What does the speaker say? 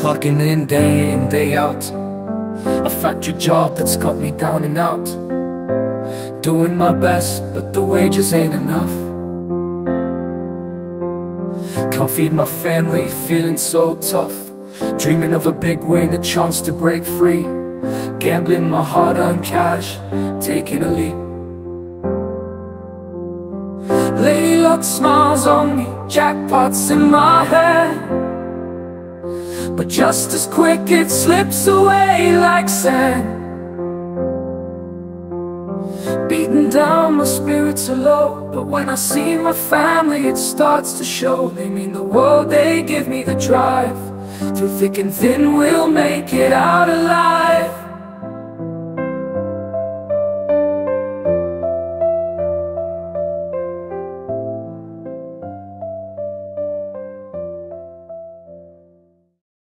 clocking in day in, day out. A factory job that's got me down and out. Doing my best, but the wages ain't enough. Can't feed my family, feeling so tough. Dreaming of a big win, a chance to break free. Gambling my hard-earned cash, taking a leap. Lady luck smiles on me, jackpots in my head, but just as quick it slips away like sand. Beaten down, my spirits are low, but when I see my family it starts to show. They mean the world, they give me the drive. Through thick and thin we'll make it out alive.